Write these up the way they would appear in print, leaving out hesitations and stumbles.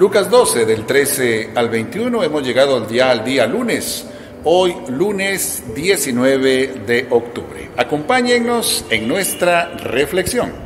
Lucas 12, del 13 al 21, hemos llegado al día lunes, hoy lunes 19 de octubre. Acompáñennos en nuestra reflexión.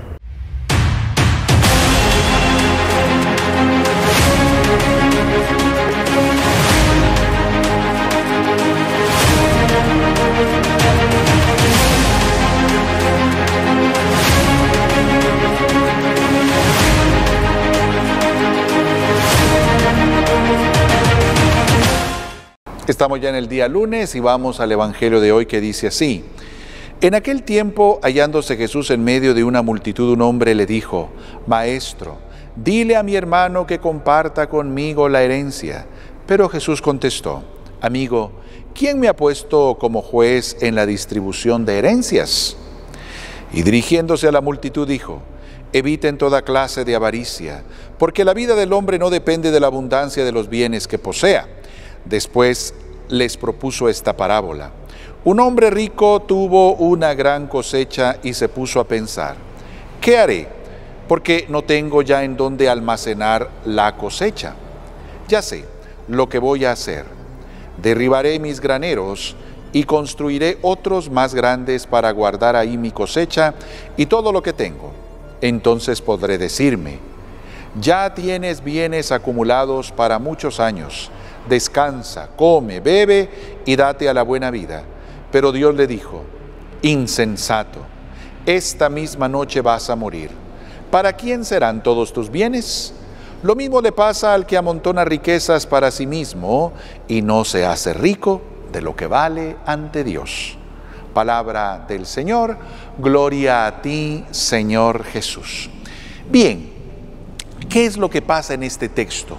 Estamos ya en el día lunes y vamos al Evangelio de hoy que dice así. En aquel tiempo, hallándose Jesús en medio de una multitud, un hombre le dijo: Maestro, dile a mi hermano que comparta conmigo la herencia. Pero Jesús contestó: Amigo, ¿quién me ha puesto como juez en la distribución de herencias? Y dirigiéndose a la multitud dijo: Eviten toda clase de avaricia, porque la vida del hombre no depende de la abundancia de los bienes que posea. Después les propuso esta parábola. Un hombre rico tuvo una gran cosecha y se puso a pensar: ¿qué haré? Porque no tengo ya en dónde almacenar la cosecha. Ya sé lo que voy a hacer. Derribaré mis graneros y construiré otros más grandes para guardar ahí mi cosecha y todo lo que tengo. Entonces podré decirme: ya tienes bienes acumulados para muchos años. Descansa, come, bebe y date a la buena vida. Pero Dios le dijo: insensato, esta misma noche vas a morir. ¿Para quién serán todos tus bienes? Lo mismo le pasa al que amontona riquezas para sí mismo y no se hace rico de lo que vale ante Dios. Palabra del Señor, gloria a ti, Señor Jesús. Bien, ¿qué es lo que pasa en este texto?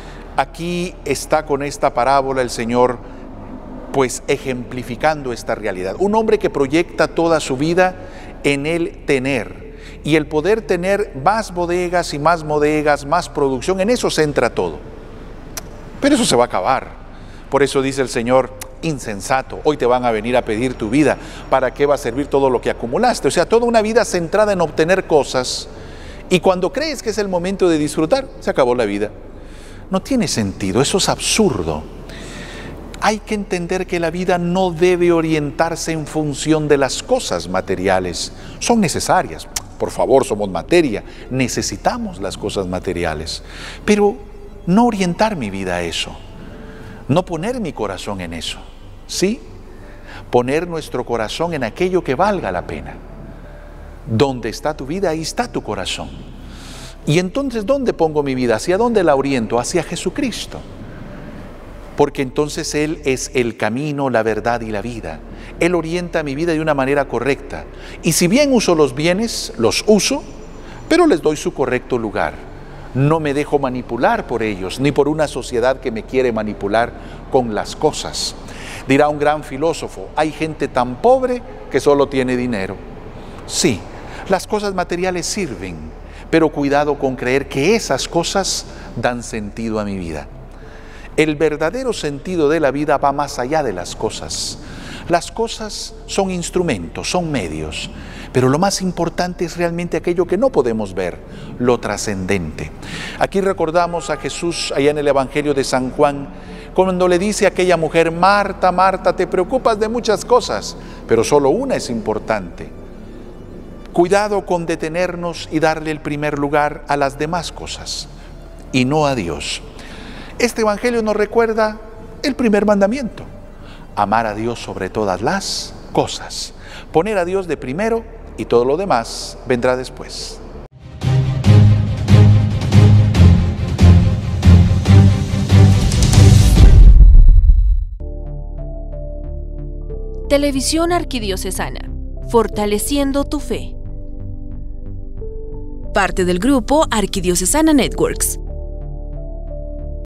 Aquí está con esta parábola el Señor pues ejemplificando esta realidad. Un hombre que proyecta toda su vida en el tener y el poder tener más bodegas y más bodegas, más producción, en eso se entra todo. Pero eso se va a acabar. Por eso dice el Señor: insensato, hoy te van a venir a pedir tu vida. ¿Para qué va a servir todo lo que acumulaste? O sea, toda una vida centrada en obtener cosas, y cuando crees que es el momento de disfrutar, se acabó la vida. No tiene sentido, eso es absurdo. Hay que entender que la vida no debe orientarse en función de las cosas materiales. Son necesarias, por favor, somos materia, necesitamos las cosas materiales. Pero no orientar mi vida a eso, no poner mi corazón en eso, ¿sí? Poner nuestro corazón en aquello que valga la pena. Donde está tu vida, ahí está tu corazón. Y entonces, ¿dónde pongo mi vida? ¿Hacia dónde la oriento? Hacia Jesucristo. Porque entonces Él es el camino, la verdad y la vida. Él orienta mi vida de una manera correcta. Y si bien uso los bienes, los uso, pero les doy su correcto lugar. No me dejo manipular por ellos, ni por una sociedad que me quiere manipular con las cosas. Dirá un gran filósofo: hay gente tan pobre que solo tiene dinero. Sí, las cosas materiales sirven, pero cuidado con creer que esas cosas dan sentido a mi vida. El verdadero sentido de la vida va más allá de las cosas. Las cosas son instrumentos, son medios, pero lo más importante es realmente aquello que no podemos ver, lo trascendente. Aquí recordamos a Jesús allá en el Evangelio de San Juan, cuando le dice a aquella mujer: Marta, Marta, te preocupas de muchas cosas, pero solo una es importante. Cuidado con detenernos y darle el primer lugar a las demás cosas y no a Dios. Este Evangelio nos recuerda el primer mandamiento: amar a Dios sobre todas las cosas, poner a Dios de primero y todo lo demás vendrá después. Televisión Arquidiocesana, fortaleciendo tu fe. Parte del grupo Arquidiocesana Networks.